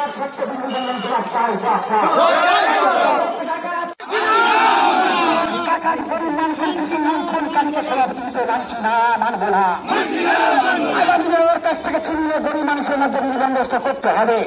কাছ থেকে ছিনিয়ে গরিব মানুষের মধ্যে নিবন্ধ করতে হবে।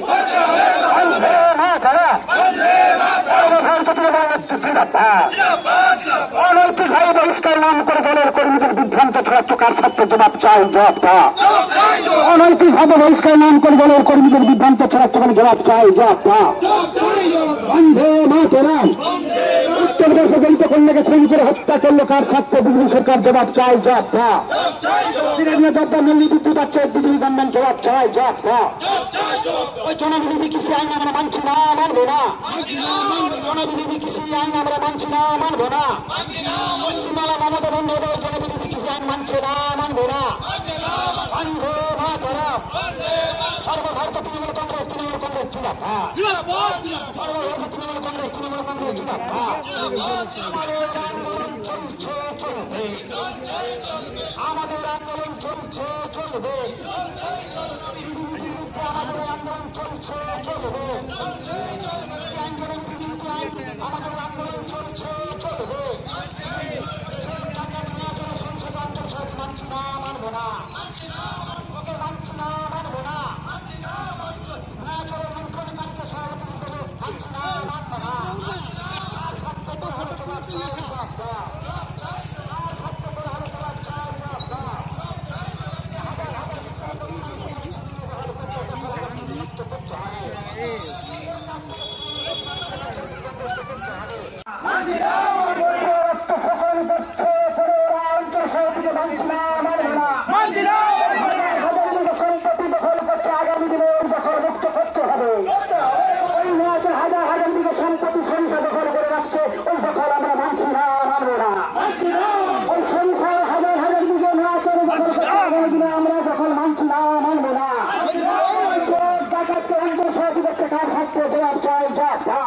অনৈতিকভাবে বহিষ্কার নাম করে দলের কর্মীদের বিভ্রান্ত ছড়াচ্ছ কার ছাত্র জবাব চাই জবাব দাও। অনৈতিকভাবে বহিষ্কার নাম করে দলের কর্মীদের বিভ্রান্ত ছড়াচ্ছ জবাব চাই জবাব দাও। বন্দে মাতরম। উত্তরপ্রদেশে দলিত কন্যাকে খুন করে হত্যা করলো কার ছাত্র বিজেপি সরকার জবাব চাই জবাব দাও। মল্লী বিদ্যুৎ আছে বিজেপি গভর্নমেন্ট জবাব চাই জবাব দাও। ওই জনবিরোধী কৃষি আইন আমরা মানছি না মানবো না। জনবিরোধী কৃষি আইন আমরা মানছি না মানবো না। পশ্চিমবাংলা মমতা বন্দ্যোপাধ্যায় জনবিরোধী কৃষি আইন মানছে না মানবো না। বন্দে মাতরম। সর্বভারত তৃণমূল কংগ্রেস জিন্দাবাদ। সর্বভারত তৃণমূল কংগ্রেস জিন্দাবাদ। আমাদের আন্দোলন চলছে চলবে। আমাদের আন্দোলন চলছে চলবে। আমাদের আন্দোলন চলছে চলবে। আমাদের আন্দোলন চলছে চলবে। সংসদ অন্তঃসদ মানছি না মানবো না। মানছি না মানবো না। মুখ্যমন্ত্রী সভাপতি হিসেবে মানছি না মানবো না। সম্পত্তি দখল করছে আগামী দিনে দখল মুক্ত করতে হবে। ওই হাজার হাজার দিকে সম্পত্তি সরিষা দখল করে রাখছে ওই দখল আমরা মানছি না মানবো না। ওই সরিষার হাজার হাজার দিকে নির্বাচনে দখল করছে আগামী দিনে আমরা দখল মানছি না মানবো না। ডাকাতকে অন্তঃসহ দিচ্ছে কার ছাত্র জবাব চাই জবাব দাও।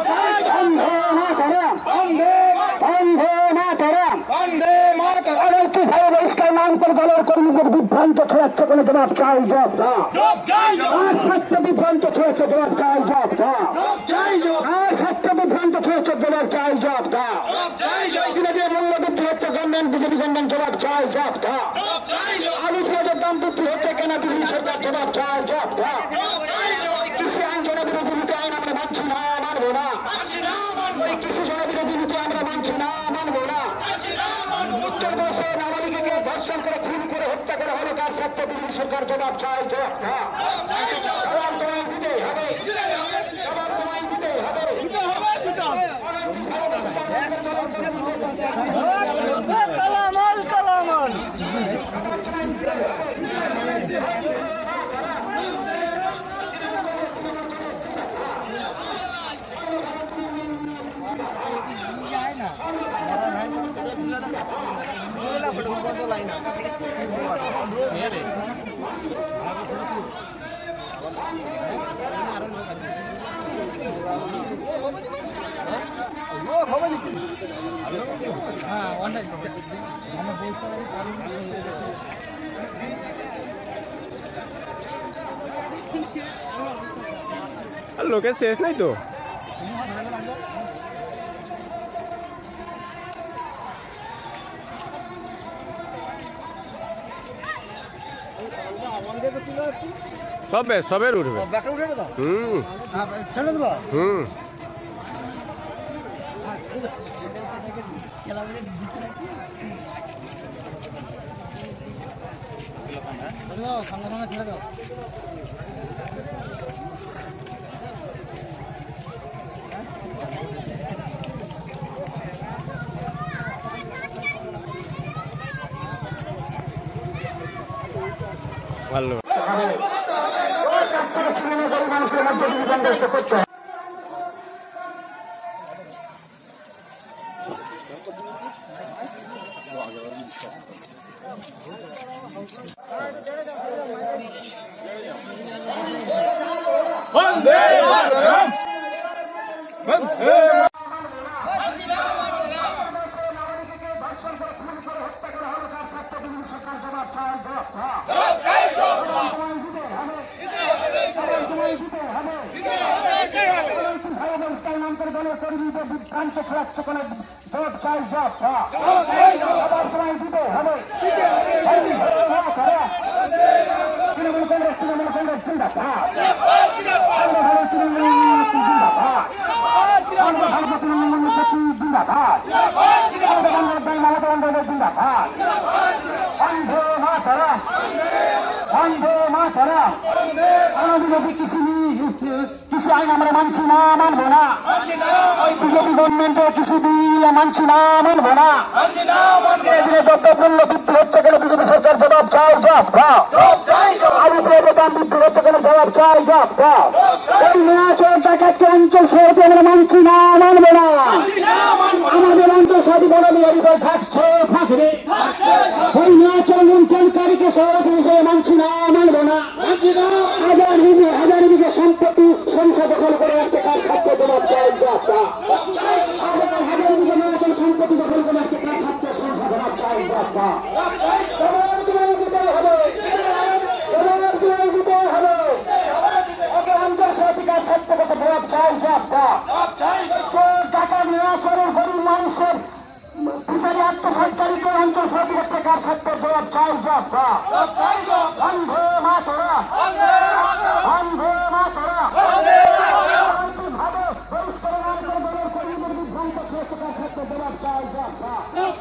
অনৈতিকভাবে বহিষ্কার নাম করে দলের কর্মীদের বিভ্রান্ত ছড়াচ্ছে কোনো জবাব চাই জবাব দাও। ছাত্র বিভ্রান্ত ছড়াচ্ছে জবাব চাই জবাব দাও। ছাত্র বিভ্রান্ত ছড়াচ্ছে জবাব চাই জবাব দাও। মূল্য বৃদ্ধি হচ্ছে গভর্নমেন্ট বিজেপি গভর্নমেন্ট জবাব চাই জবাব দাও। আলু পেঁয়াজের দাম বৃদ্ধি হচ্ছে কেন বিজেপি সরকার জবাব চাই জবাব দাও। কৃষি আইন জনবিরোধী নীতি আইন আমরা মানছি না মানবো না। ওই কৃষি জনবিরোধী নীতি আমরা মানছি না মানবো না। উত্তরপ্রদেশে নাবালিকাকে ধর্ষণ করে খুন করে হত্যা করা হলো কার ছাত্র বিজেপি সরকার জবাব চাই জবাব দাও। জবাব তোমায় দিতেই হবে। জবাব তোমায় দিতেই হবে। কালামাল কালামাল লোকের শেষ নাই তো। সবের উঠবে। সঙ্গে সঙ্গে ছেড়ে দাও। ভালো মানুষের মধ্যে নিবন্ধ করতে হবে। বন্দে মাতরম বন্দে জবাব নাম করে দলের কর্মীদের বিভ্রান্ত ছড়াচ্ছে কোন জবাব চাই জবাব সময় দিতে হবে তৃণমূল কংগ্রেস জিন্দাবাদ জিন্দাবাদ জিন্দাবাদ মমতা বন্দ্যোপাধ্যায় জিন্দাবাদ বন্দে মাতরম বন্দে মাতরম বিজেপি কৃষি আইন আমরা মানছি না মানবো না বিজেপি গভর্নমেন্টের কৃষি বিল মানছি না মানবো না দ্রব্যমূল্য বৃদ্ধি হচ্ছে কেন বিজেপি সরকার জবাব চাই জবাব দাও আলু পেঁয়াজের দাম বৃদ্ধি হচ্ছে কেন জবাব চাই জবাব দাও এই নয়াচল ডাকাতকে অঞ্চল সভাপতি আমরা মানছি না মানবো না আমাদের অঞ্চল সভাপতি বড় বিহারীভাবে থাকছে থাকবে ওই নয়াচল লুণ্ঠনকারীকে সভাপতি হিসেবে মানছি না মানবো না হাজার বিঘে সম্পত্তি সংসদ দখল করে রাখছে কার স্বার্থ জবাব চাই জবাব দাও হাজার বিঘে নয়াচল সম্পত্তি দখল করে রাখছে কার স্বার্থ সংসদ জবাব চাই জবাব দাও টাকা নেওয়া করে গরিব মানুষের বিচারে আত্মসরকারিতে অঞ্চল সরকারের টাকার সত্ত্বে জবাব চাই জবাব দাও বন্ধে মাতরা বন্ধে মাতরা ভাবে পরিষ্কার দলের কর্মীদের বিভ্রান্ত টাকার সত্ত্বে জবাব চাই জবাব দাও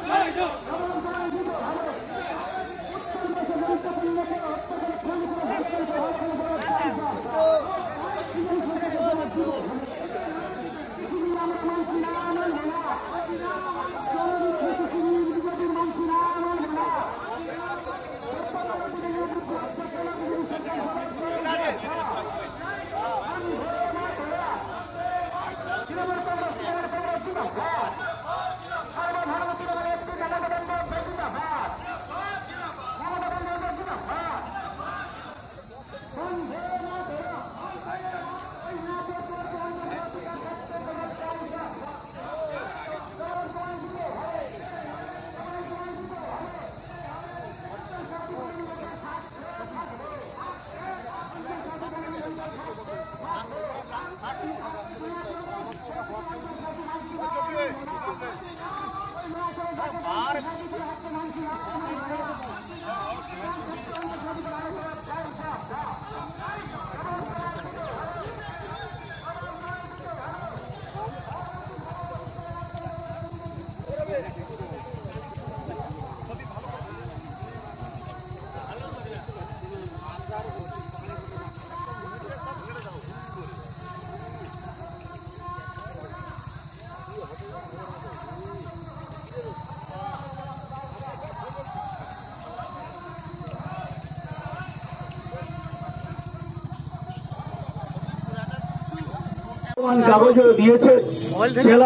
কাগজও দিয়েছে জেলা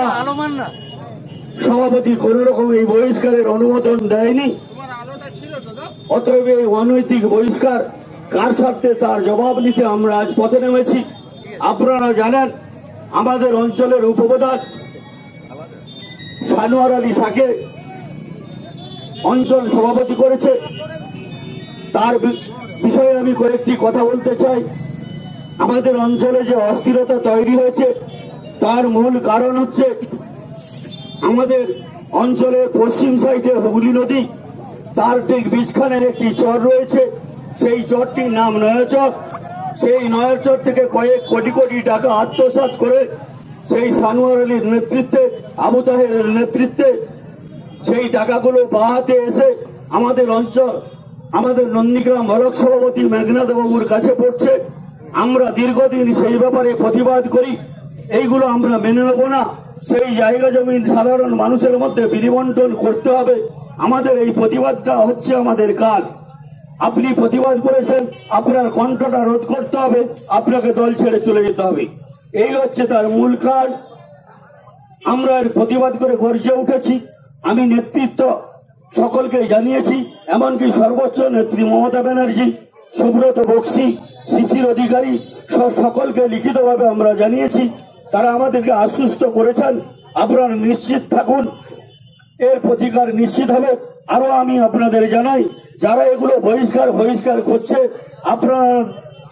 সভাপতি কোন রকম এই বহিষ্কারের অনুমোদন দেয়নি। অতএব এই অনৈতিক বহিষ্কার কার স্বার্থে তার জবাব নিতে আমরা আজ পথে নেমেছি। আপনারা জানেন আমাদের অঞ্চলের উপপ্রধান সানোয়ার আলী শাকে অঞ্চল সভাপতি করেছে। তার বিষয়ে আমি কয়েকটি কথা বলতে চাই। আমাদের অঞ্চলে যে অস্থিরতা তৈরি হয়েছে তার মূল কারণ হচ্ছে আমাদের অঞ্চলের পশ্চিম সাইডে হুগলি নদী, তার ঠিক বীজখানের একটি চর রয়েছে। সেই চরটির নাম নয়াচর। সেই নয়াচর থেকে কয়েক কোটি কোটি টাকা আত্মসাৎ করে সেই সানোয়ার আলীর নেতৃত্বে, আবু তাহেরের নেতৃত্বে সেই টাকাগুলো বাহাতে এসে আমাদের অঞ্চল, আমাদের নন্দীগ্রাম ব্লক সভাপতি মেঘনাথ বাবুর কাছে পড়ছে। আমরা দীর্ঘদিন সেই ব্যাপারে প্রতিবাদ করি। এইগুলো আমরা মেনে নেব না। সেই জায়গা জমিন সাধারণ মানুষের মধ্যে বিধিবন্টন করতে হবে। আমাদের এই প্রতিবাদটা হচ্ছে আমাদের কাল। আপনি প্রতিবাদ করেছেন, আপনার কণ্ঠটা রোধ করতে হবে, আপনাকে দল ছেড়ে চলে যেতে হবে। এই হচ্ছে তার মূল কাজ। আমরা এর প্রতিবাদ করে গর্জে উঠেছি। আমি নেতৃত্ব সকলকে জানিয়েছি, এমনকি সর্বোচ্চ নেত্রী মমতা ব্যানার্জি, সুব্রত বক্সি, শিশির অধিকারী সকলকে লিখিতভাবে আমরা জানিয়েছি। তারা আমাদেরকে আশ্বস্ত করেছেন আপনারা নিশ্চিত থাকুন, এর প্রতিকার নিশ্চিত হবে। আরো আমি আপনাদের জানাই, যারা এগুলো বহিষ্কার করছে, আপনারা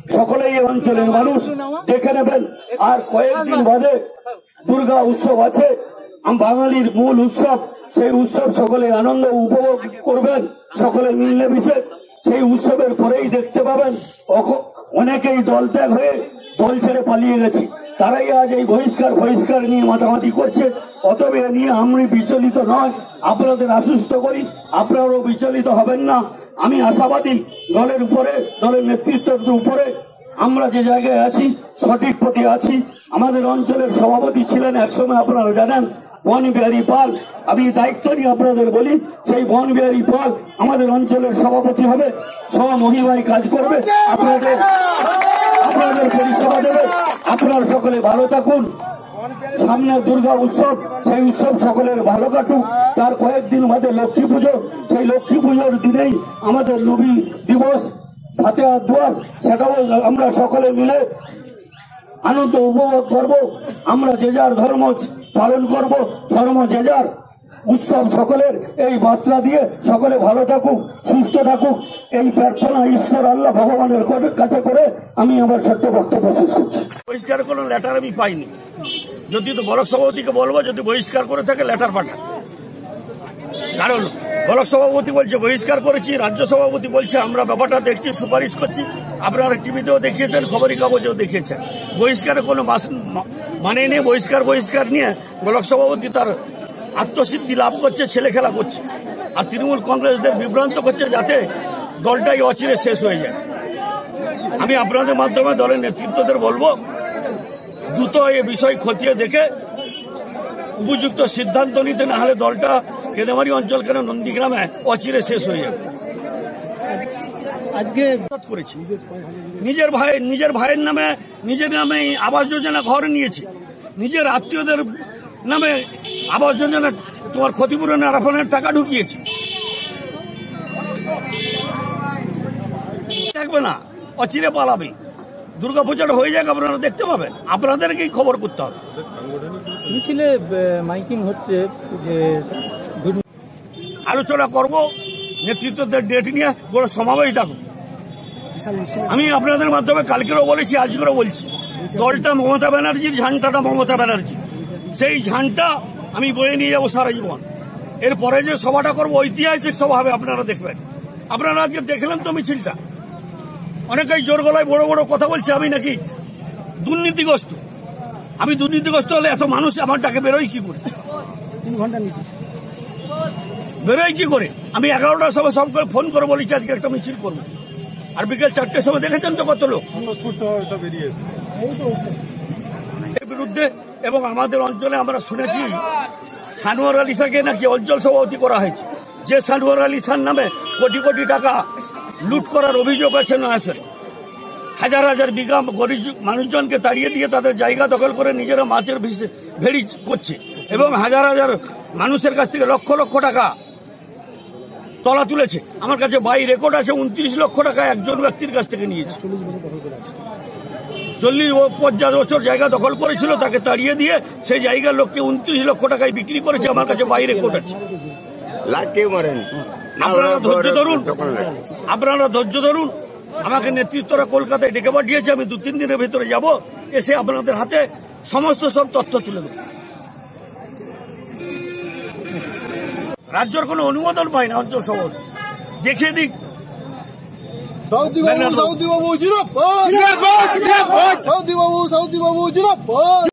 সকলেই এই অঞ্চলের মানুষ দেখে নেবেন। আর কয়েকদিন বাদে দুর্গা উৎসব আছে, বাঙালির মূল উৎসব। সেই উৎসব সকলে আনন্দ উপভোগ করবেন, সকলে মিলেমিশে। সেই উৎসবের পরেই দেখতে পাবেন অনেকেই দল ত্যাগ হয়ে দল ছেড়ে পালিয়ে গেছে। তারাই আজ এই বহিষ্কার নিয়ে মাতামাতি করছে। অতএব এ নিয়ে আমি বিচলিত নয়, আপনাদের আশ্বস্ত করি আপনারাও বিচলিত হবেন না। আমি আশাবাদী দলের উপরে, দলের নেতৃত্বের উপরে আমরা যে জায়গায় আছি সঠিক পথে আছি। আমাদের অঞ্চলের সভাপতি ছিলেন একসময়, আপনারা জানেন, বনবিহারী পাল। আমি দায়িত্ব নিয়ে আপনাদের বলি, সেই বনবিহারী পাল আমাদের অঞ্চলের সভাপতি হবে, স্বমহিমায় কাজ করবে, আপনাদের পরিষেবা দেবে। আপনারা সকলে ভালো থাকুন। সামনে দুর্গা উৎসব, সেই উৎসব সকলের ভালো কাটুক। তার কয়েকদিন বাদে লক্ষ্মী পুজো, সেই লক্ষ্মী পুজোর দিনেই আমাদের নবী দিবস, ফাতেহা দিবস, সেটাও আমরা সকলে মিলে আনন্দ উপভোগ করব। আমরা যে যার ধর্ম পালন করব, ধর্ম যে যার উৎসব সকলের। এই বার্তা দিয়ে সকলে ভালো থাকুক, সুস্থ থাকুক, এই প্রার্থনা ঈশ্বর আল্লাহ ভগবানের কাছে করে আমি আমার ছোট্ট বক্তব্য শেষ করছি। বহিষ্কার কোনো লেটার আমি পাইনি। যদি তো ব্লক সভাপতিকে বলবো, যদি বহিষ্কার করে থাকে লেটার পাঠান। কারণ ব্লক সভাপতি বলছে বহিষ্কার করেছি, রাজ্য সভাপতি বলছে আমরা ব্যাপারটা দেখছি, সুপারিশ করছি। আপনারা টিভিতেও দেখিয়েছেন, খবরের কাগজেও দেখিয়েছেন। বহিষ্কারের কোনো মানে নেই। বহিষ্কার নিয়ে ব্লক সভাপতি তার আত্মসিদ্ধি লাভ করছে, ছেলে খেলা করছে। আর তৃণমূল কংগ্রেসদের বিভ্রান্ত করছে যাতে দলটাই অচিরে শেষ হয়ে যায়। আমি আপনাদের মাধ্যমে দলের নেতৃত্বদের বলবো, দ্রুত এ বিষয় খতিয়ে দেখে উপযুক্ত সিদ্ধান্ত নিতে, না হলে দলটা কেঁদেমারি অঞ্চল কেন নন্দীগ্রামে অচিরে শেষ হয়ে যাবে। আজকে করেছি নিজের ভাইয়ের নামে, নিজের নামে আবাস যোজনা ঘর নিয়েছি, নিজের আত্মীয়দের নামে আবাস যোজনা তোমার ক্ষতিপূরণের আরফানের টাকা ঢুকিয়েছি। দেখবে না, অচিরে পালাবে। দুর্গাপূজাটা হয়ে যাক, আপনারা দেখতে পাবেন। আপনাদেরকেই খবর করতে হবে। মিছিলে মাইকিং হচ্ছে, যে আলোচনা করব, নেতৃত্বদের ডেট নিয়ে বড় সমাবেশ ডাকুন। আমি আপনাদের মাধ্যমে কালকেও বলেছি, আজকেও বলছি, দলটা মমতা ব্যানার্জির, ঝান্ডাটা মমতা ব্যানার্জি। সেই ঝান্ডা আমি বয়ে নিয়ে যাবো সারা জীবন। এরপরে যে সভাটা করবো ঐতিহাসিক সভা হবে, আপনারা দেখবেন। আপনারা আজকে দেখলেন তো মিছিলটা, অনেকেই জোর গলায় বড় বড় কথা বলছে আমি নাকি দুর্নীতিগ্রস্ত। আমি দুর্নীতিগ্রস্ত হলে এত মানুষ আমার ডাকে বেরোয় কি করে? 3 ঘন্টা নিতে বেরোয় কি করে? আমি 11টার সময় সব করে ফোন করে বলেছি আজকে একটা মিছিল করবো। আর বিকেল 4টের সময় দেখেছেন তো কত লোক এর বিরুদ্ধে। এবং আমাদের অঞ্চলে আমরা শুনেছি সানোয়ার আলী শাহকে নাকি অঞ্চল সভাপতি করা হয়েছে। যে সানোয়ার আলী শাহর নামে কোটি কোটি টাকা লুট করার অভিযোগ আছে নয়াচলে। হাজার হাজার বিঘা গরিব মানুষজনকে তাড়িয়ে দিয়ে তাদের জায়গা দখল করে নিজেরা মাছের ভেড়ি করছে, এবং হাজার হাজার মানুষের কাছ থেকে লক্ষ লক্ষ টাকা তলা তুলেছে। আমার কাছে বাই রেকর্ড আছে, 29 লক্ষ টাকা একজন ব্যক্তির কাছ থেকে নিয়েছে। 40-50 বছর জায়গা দখল করেছিল, তাকে তাড়িয়ে দিয়ে সেই জায়গার লোককে 29 লক্ষ টাকায় বিক্রি করেছে। আমার কাছে বাই রেকর্ড আছে। আপনারা ধৈর্য ধরুন। আমাকে নেতৃত্বরা কলকাতায় ডেকে পাঠিয়েছে, আমি 2-3 দিনের ভেতরে যাব, এসে আপনাদের হাতে সমস্ত সব তথ্য তুলে দেব। রাজ্যের কোনো অনুমোদন পাই না অঞ্চল সভাপতি, দেখিয়ে দিক। সাউদি বাবু জিরাফ